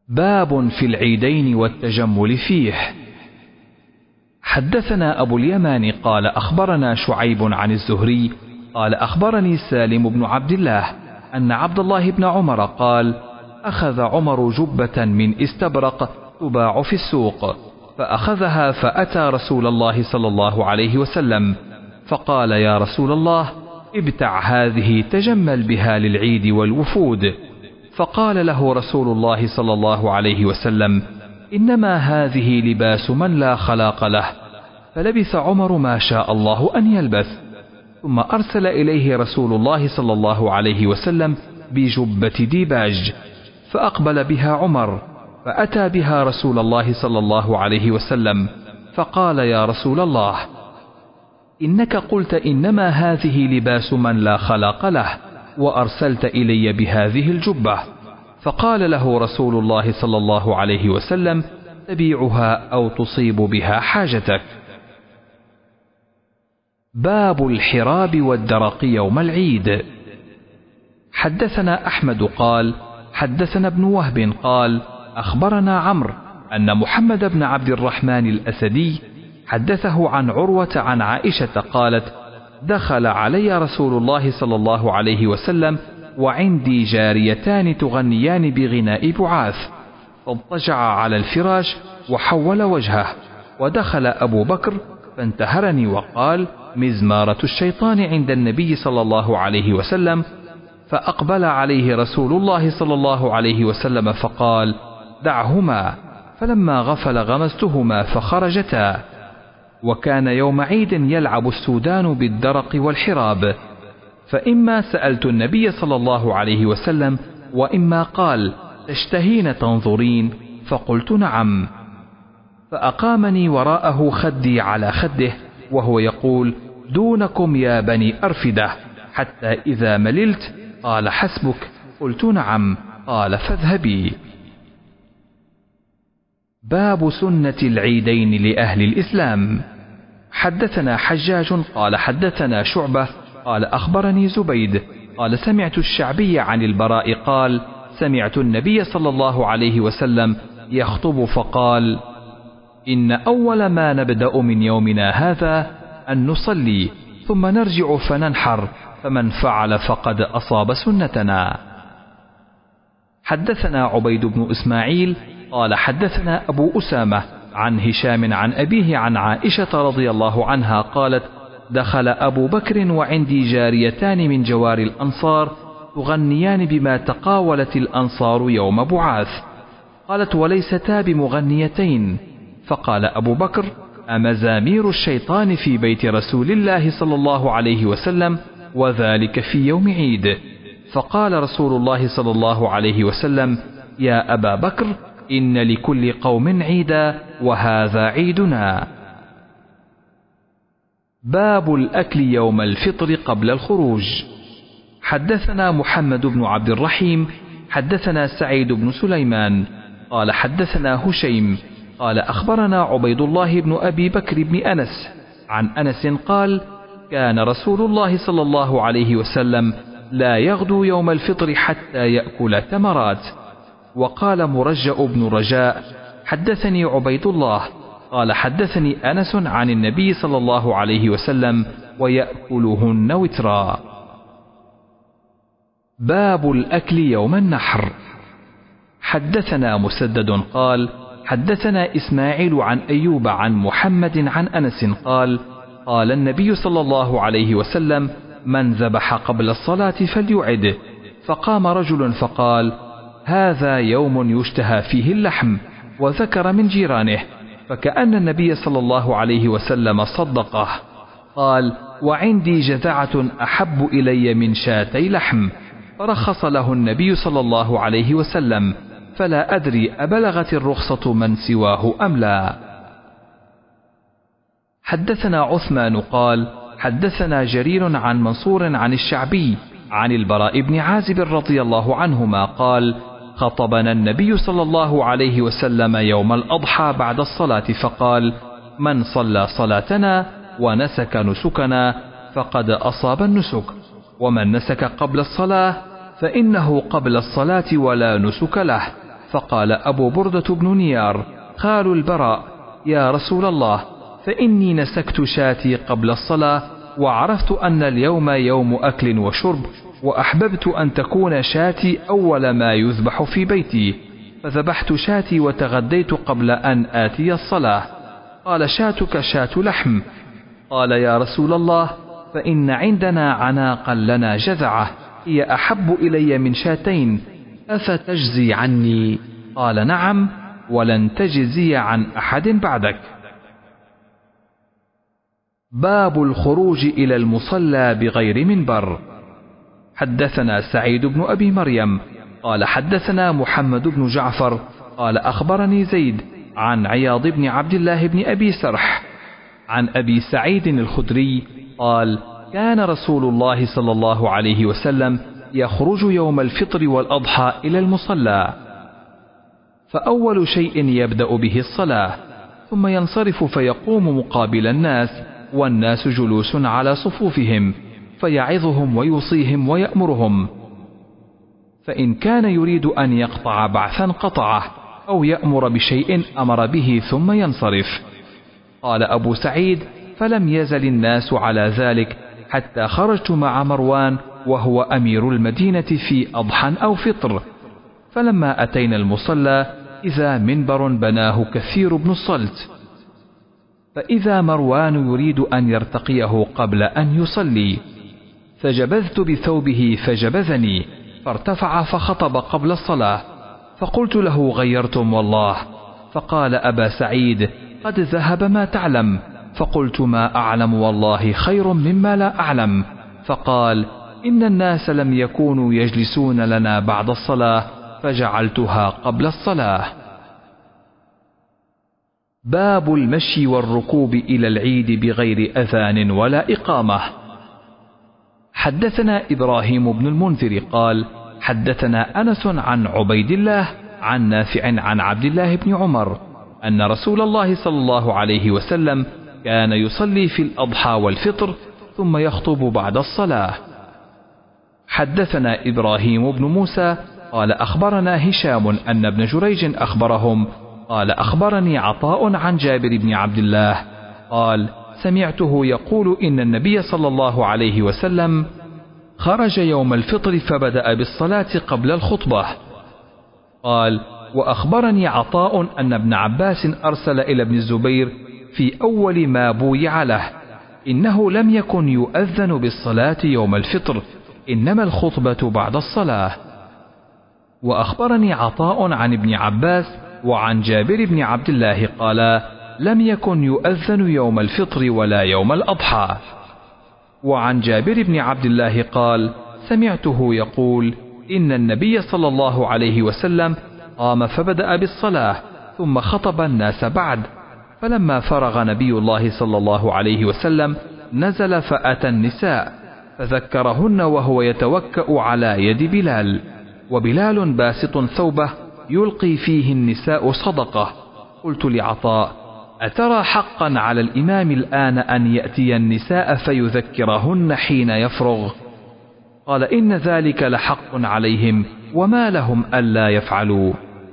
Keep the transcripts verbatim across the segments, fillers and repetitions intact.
باب في العيدين والتجمل فيه. حدثنا أبو اليمان قال أخبرنا شعيب عن الزهري قال أخبرني سالم بن عبد الله أن عبد الله بن عمر قال أخذ عمر جبة من استبرق تباع في السوق، فأخذها فأتى رسول الله صلى الله عليه وسلم فقال يا رسول الله ابتع هذه تجمل بها للعيد والوفود. فقال له رسول الله صلى الله عليه وسلم إنما هذه لباس من لا خلاق له. فلبث عمر ما شاء الله أن يلبث، ثم أرسل إليه رسول الله صلى الله عليه وسلم بجبة ديباج، فأقبل بها عمر فأتى بها رسول الله صلى الله عليه وسلم فقال يا رسول الله إنك قلت إنما هذه لباس من لا خلاق له، وأرسلت إلي بهذه الجبة. فقال له رسول الله صلى الله عليه وسلم تبيعها أو تصيب بها حاجتك. باب الحراب والدرق يوم العيد. حدثنا أحمد قال حدثنا ابن وهب قال أخبرنا عمرو أن محمد بن عبد الرحمن الأسدي حدثه عن عروة عن عائشة قالت دخل علي رسول الله صلى الله عليه وسلم وعندي جاريتان تغنيان بغناء بعاث، فاضطجع على الفراش وحول وجهه، ودخل أبو بكر فانتهرني وقال مزمارة الشيطان عند النبي صلى الله عليه وسلم. فأقبل عليه رسول الله صلى الله عليه وسلم فقال دعهما، فلما غفل غمزتهما فخرجتا. وكان يوم عيد يلعب السودان بالدرق والحراب، فإما سألت النبي صلى الله عليه وسلم وإما قال تشتهين تنظرين، فقلت نعم. فأقامني وراءه خدي على خده وهو يقول دونكم يا بني أرفدة، حتى إذا مللت قال حسبك، قلت نعم، قال فاذهبي. باب سنة العيدين لأهل الإسلام. حدثنا حجاج قال حدثنا شعبة قال أخبرني زبيد قال سمعت الشعبي عن البراء قال سمعت النبي صلى الله عليه وسلم يخطب فقال إن أول ما نبدأ من يومنا هذا أن نصلي ثم نرجع فننحر، فمن فعل فقد أصاب سنتنا. حدثنا عبيد بن إسماعيل قال حدثنا أبو أسامة عن هشام عن أبيه عن عائشة رضي الله عنها قالت دخل أبو بكر وعندي جاريتان من جوار الأنصار تغنيان بما تقاولت الأنصار يوم بعاث. قالت وليستا بمغنيتين. فقال أبو بكر أمزامير الشيطان في بيت رسول الله صلى الله عليه وسلم وذلك في يوم عيد؟ فقال رسول الله صلى الله عليه وسلم يا أبا بكر إن لكل قوم عيدا وهذا عيدنا. باب الأكل يوم الفطر قبل الخروج. حدثنا محمد بن عبد الرحيم حدثنا سعيد بن سليمان قال حدثنا هشيم قال أخبرنا عبيد الله بن أبي بكر بن أنس عن أنس قال كان رسول الله صلى الله عليه وسلم لا يغدو يوم الفطر حتى يأكل تمرات. وقال مرجأ بن رجاء حدثني عبيد الله قال حدثني أنس عن النبي صلى الله عليه وسلم ويأكلهن وترا. باب الأكل يوم النحر. حدثنا مسدد قال حدثنا إسماعيل عن أيوب عن محمد عن أنس قال قال النبي صلى الله عليه وسلم من ذبح قبل الصلاة فليعد. فقام رجل فقال هذا يوم يشتهى فيه اللحم، وذكر من جيرانه، فكأن النبي صلى الله عليه وسلم صدقه. قال وعندي جذعة أحب إلي من شاتي لحم، فرخص له النبي صلى الله عليه وسلم، فلا أدري أبلغت الرخصة من سواه أم لا. حدثنا عثمان قال حدثنا جرير عن منصور عن الشعبي عن البراء بن عازب رضي الله عنهما قال خطبنا النبي صلى الله عليه وسلم يوم الأضحى بعد الصلاة فقال من صلى صلاتنا ونسك نسكنا فقد أصاب النسك، ومن نسك قبل الصلاة فإنه قبل الصلاة ولا نسك له، فقال أبو بردة بن نيار خال البراء: يا رسول الله، فإني نسكت شاتي قبل الصلاة، وعرفت أن اليوم يوم أكل وشرب، وأحببت أن تكون شاتي أول ما يذبح في بيتي، فذبحت شاتي وتغديت قبل أن آتي الصلاة. قال: شاتك شاة لحم. قال: يا رسول الله، فإن عندنا عناقا لنا جذعة، هي أحب إلي من شاتين، أفتجزي عني؟ قال: نعم، ولن تجزي عن أحد بعدك. باب الخروج إلى المصلى بغير منبر. حدثنا سعيد بن أبي مريم قال حدثنا محمد بن جعفر قال أخبرني زيد عن عياض بن عبد الله بن أبي سرح عن أبي سعيد الخدري قال: كان رسول الله صلى الله عليه وسلم يخرج يوم الفطر والأضحى إلى المصلى، فأول شيء يبدأ به الصلاة، ثم ينصرف فيقوم مقابل الناس، والناس جلوس على صفوفهم، فيعظهم ويوصيهم ويأمرهم، فإن كان يريد أن يقطع بعثا قطعه، أو يأمر بشيء أمر به ثم ينصرف. قال أبو سعيد: فلم يزل الناس على ذلك حتى خرجت مع مروان وهو أمير المدينة في أضحى أو فطر، فلما أتينا المصلى إذا منبر بناه كثير بن الصلت، فإذا مروان يريد أن يرتقيه قبل أن يصلي، فجبذت بثوبه فجبذني، فارتفع فخطب قبل الصلاة، فقلت له: غيرتم والله. فقال: أبا سعيد، قد ذهب ما تعلم. فقلت: ما أعلم والله خير مما لا أعلم. فقال: إن الناس لم يكونوا يجلسون لنا بعد الصلاة، فجعلتها قبل الصلاة. باب المشي والركوب إلى العيد بغير أذان ولا إقامة. حدثنا إبراهيم بن المنذر قال: حدثنا أنس عن عبيد الله عن نافع عن عبد الله بن عمر أن رسول الله صلى الله عليه وسلم كان يصلي في الأضحى والفطر ثم يخطب بعد الصلاة. حدثنا إبراهيم بن موسى قال أخبرنا هشام أن ابن جريج أخبرهم قال: أخبرني عطاء عن جابر بن عبد الله قال: سمعته يقول: إن النبي صلى الله عليه وسلم خرج يوم الفطر فبدأ بالصلاة قبل الخطبة. قال: وأخبرني عطاء أن ابن عباس أرسل إلى ابن الزبير في أول ما بويع له: إنه لم يكن يؤذن بالصلاة يوم الفطر، إنما الخطبة بعد الصلاة. وأخبرني عطاء عن ابن عباس وعن جابر بن عبد الله قال: لم يكن يؤذن يوم الفطر ولا يوم الأضحى. وعن جابر بن عبد الله قال: سمعته يقول: إن النبي صلى الله عليه وسلم قام فبدأ بالصلاة ثم خطب الناس بعد، فلما فرغ نبي الله صلى الله عليه وسلم نزل فأتى النساء فذكرهن وهو يتوكأ على يد بلال، وبلال باسط ثوبه يلقي فيه النساء صدقة. قلت لعطاء: أترى حقا على الإمام الآن أن يأتي النساء فيذكرهن حين يفرغ؟ قال: إن ذلك لحق عليهم، وما لهم ألا يفعلوا.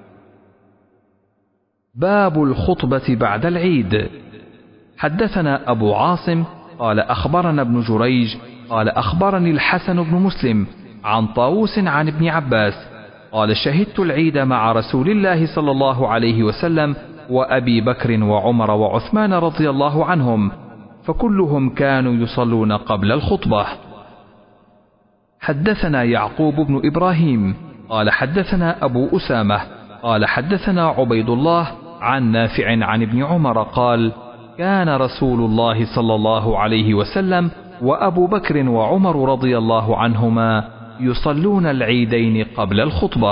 باب الخطبة بعد العيد. حدثنا أبو عاصم قال أخبرنا ابن جريج قال أخبرني الحسن بن مسلم عن طاووس عن ابن عباس قال: شهدت العيد مع رسول الله صلى الله عليه وسلم وأبي بكر وعمر وعثمان رضي الله عنهم، فكلهم كانوا يصلون قبل الخطبة. حدثنا يعقوب بن إبراهيم قال حدثنا أبو أسامة قال حدثنا عبيد الله عن نافع عن ابن عمر قال: كان رسول الله صلى الله عليه وسلم وأبو بكر وعمر رضي الله عنهما يصلون العيدين قبل الخطبة.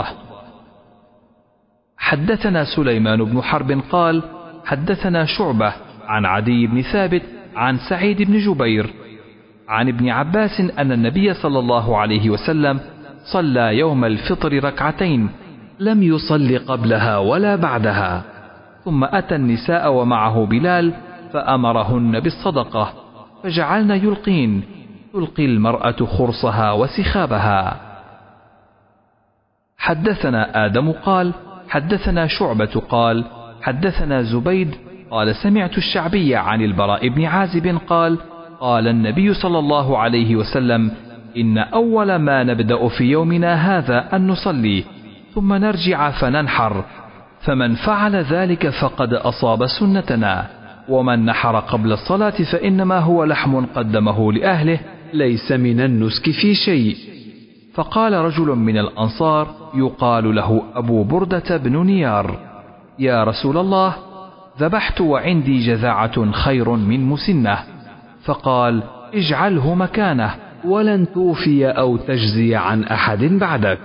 حدثنا سليمان بن حرب قال حدثنا شعبة عن عدي بن ثابت عن سعيد بن جبير عن ابن عباس أن النبي صلى الله عليه وسلم صلى يوم الفطر ركعتين لم يصل قبلها ولا بعدها، ثم أتى النساء ومعه بلال فأمرهن بالصدقة، فجعلن يلقين تلقي المرأة خرصها وسخابها. حدثنا آدم قال حدثنا شعبة قال حدثنا زبيد قال سمعت الشعبي عن البراء بن عازب قال قال النبي صلى الله عليه وسلم إن أول ما نبدأ في يومنا هذا أن نصلي ثم نرجع فننحر، فمن فعل ذلك فقد أصاب سنتنا، ومن نحر قبل الصلاة فإنما هو لحم قدمه لأهله ليس من النسك في شيء. فقال رجل من الأنصار يقال له أبو بردة بن نيار: يا رسول الله، ذبحت وعندي جذعة خير من مسنة. فقال: اجعله مكانه ولن توفي أو تجزي عن أحد بعدك.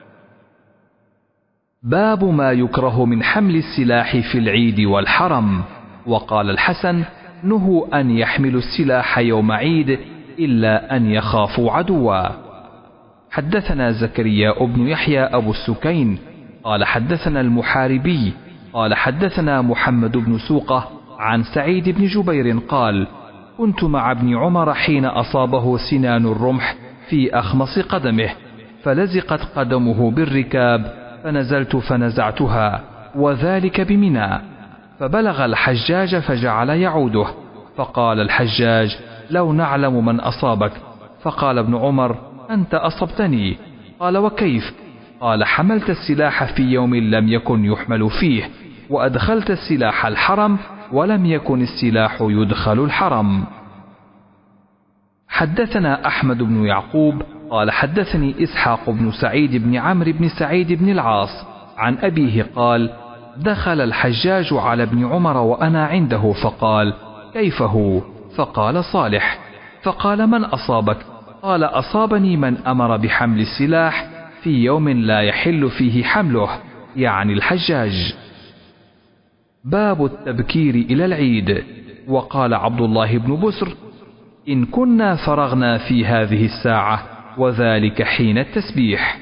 باب ما يكره من حمل السلاح في العيد والحرم. وقال الحسن: نهوا أن يحملوا السلاح يوم عيد إلا أن يخافوا عدوا. حدثنا زكريا بن يحيى أبو السكين قال حدثنا المحاربي قال حدثنا محمد بن سوقة عن سعيد بن جبير قال: كنت مع ابن عمر حين أصابه سنان الرمح في أخمص قدمه، فلزقت قدمه بالركاب، فنزلت فنزعتها، وذلك بمنى. فبلغ الحجاج فجعل يعوده، فقال الحجاج: لو نعلم من أصابك. فقال ابن عمر: أنت أصبتني. قال: وكيف؟ قال: حملت السلاح في يوم لم يكن يحمل فيه، وأدخلت السلاح الحرم ولم يكن السلاح يدخل الحرم. حدثنا أحمد بن يعقوب قال حدثني إسحاق بن سعيد بن عمرو بن سعيد بن العاص عن أبيه قال: دخل الحجاج على ابن عمر وأنا عنده، فقال: كيف هو؟ فقال: صالح. فقال: من أصابك؟ قال: أصابني من أمر بحمل السلاح في يوم لا يحل فيه حمله، يعني الحجاج. باب التبكير إلى العيد. وقال عبد الله بن بسر: إن كنا فرغنا في هذه الساعة، وذلك حين التسبيح.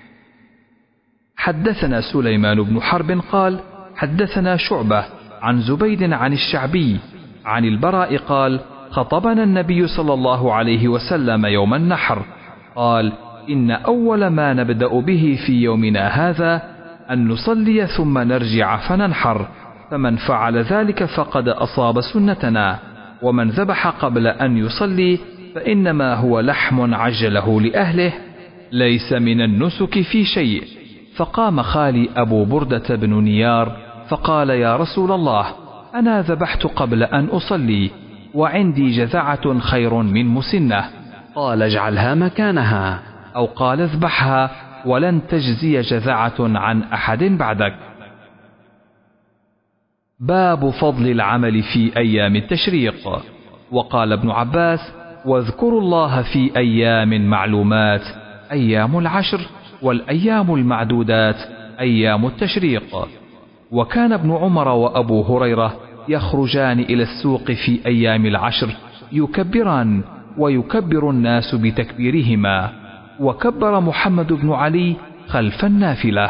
حدثنا سليمان بن حرب قال حدثنا شعبة عن زبيد عن الشعبي عن البراء قال: خطبنا النبي صلى الله عليه وسلم يوم النحر، قال: إن أول ما نبدأ به في يومنا هذا أن نصلي ثم نرجع فننحر، فمن فعل ذلك فقد أصاب سنتنا، ومن ذبح قبل أن يصلي فإنما هو لحم عجله لأهله ليس من النسك في شيء. فقام خالي أبو بردة بن نيار فقال: يا رسول الله، أنا ذبحت قبل أن أصلي وعندي جذعة خير من مسنة. قال: اجعلها مكانها، أو قال: اذبحها ولن تجزي جذعة عن أحد بعدك. باب فضل العمل في أيام التشريق. وقال ابن عباس: واذكروا الله في أيام معلومات، أيام العشر، والأيام المعدودات أيام التشريق. وكان ابن عمر وأبو هريرة يخرجان إلى السوق في أيام العشر يكبران، ويكبر الناس بتكبيرهما، وكبر محمد بن علي خلف النافلة.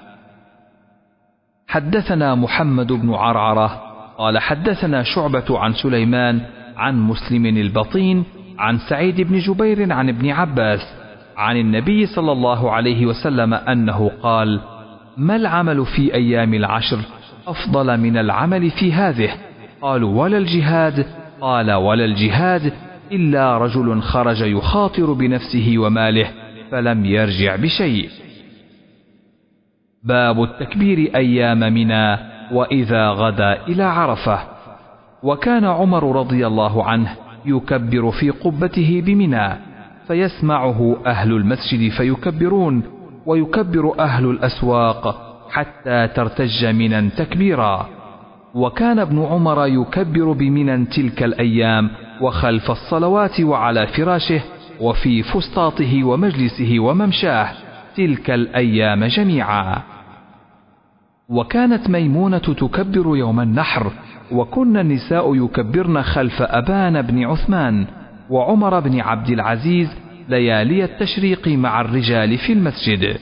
حدثنا محمد بن عرعرة قال حدثنا شعبة عن سليمان عن مسلم البطين عن سعيد بن جبير عن ابن عباس عن النبي صلى الله عليه وسلم أنه قال: ما العمل في أيام العشر أفضل من العمل في هذه؟ قالوا: ولا الجهاد؟ قال: ولا الجهاد إلا رجل خرج يخاطر بنفسه وماله فلم يرجع بشيء. باب التكبير أيام منى وإذا غدا إلى عرفة. وكان عمر رضي الله عنه يكبر في قبته بمنى، فيسمعه أهل المسجد فيكبرون، ويكبر أهل الأسواق حتى ترتج منى تكبيرا. وكان ابن عمر يكبر بمنى تلك الأيام وخلف الصلوات وعلى فراشه وفي فسطاطه ومجلسه وممشاه تلك الأيام جميعا. وكانت ميمونة تكبر يوم النحر، وكن النساء يكبرن خلف أبان بن عثمان وعمر بن عبد العزيز ليالي التشريق مع الرجال في المسجد.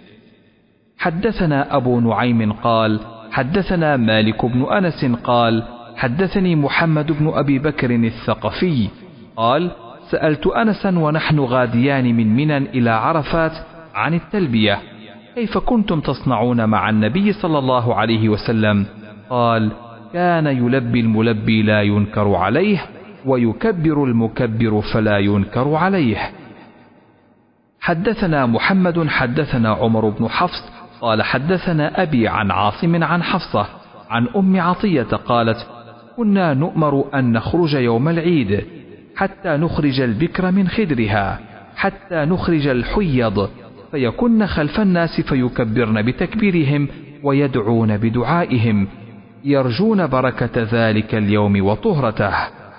حدثنا أبو نعيم قال حدثنا مالك بن أنس قال حدثني محمد بن أبي بكر الثقفي قال: سألت أنسا ونحن غاديان من منى إلى عرفات عن التلبية، كيف كنتم تصنعون مع النبي صلى الله عليه وسلم؟ قال: كان يلبي الملبي لا ينكر عليه، ويكبر المكبر فلا ينكر عليه. حدثنا محمد حدثنا عمر بن حفص قال حدثنا أبي عن عاصم عن حفصة عن أم عطية قالت: كنا نؤمر أن نخرج يوم العيد حتى نخرج البكر من خدرها حتى نخرج الحيض، فيكن خلف الناس فيكبرن بتكبيرهم ويدعون بدعائهم، يرجون بركة ذلك اليوم وطهرته.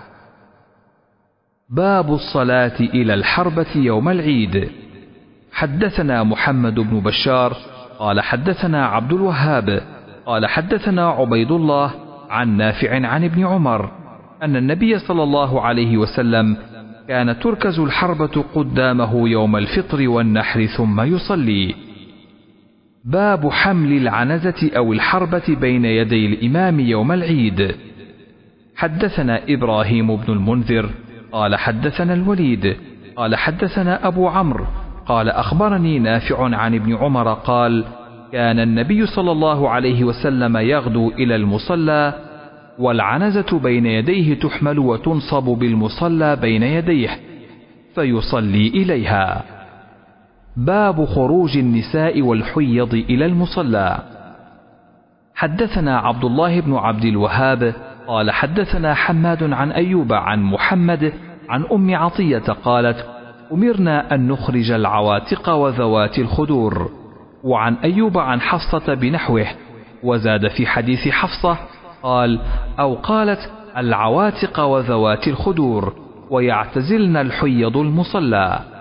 باب الصلاة إلى الحربة يوم العيد. حدثنا محمد بن بشار قال حدثنا عبد الوهاب قال حدثنا عبيد الله عن نافع عن ابن عمر أن النبي صلى الله عليه وسلم كان تركز الحربة قدامه يوم الفطر والنحر ثم يصلي. باب حمل العنزة أو الحربة بين يدي الإمام يوم العيد. حدثنا إبراهيم بن المنذر قال حدثنا الوليد قال حدثنا أبو عمرو قال أخبرني نافع عن ابن عمر قال: كان النبي صلى الله عليه وسلم يغدو إلى المصلى والعنزة بين يديه تحمل وتنصب بالمصلى بين يديه فيصلي إليها. باب خروج النساء والحيض إلى المصلى. حدثنا عبد الله بن عبد الوهاب قال حدثنا حماد عن أيوب عن محمد عن أم عطية قالت: أمرنا أن نخرج العواتق وذوات الخدور. وعن أيوب عن حفصة بنحوه، وزاد في حديث حفصة قال: أو قالت العواتق وذوات الخدور، ويعتزلن الحيض المصلى.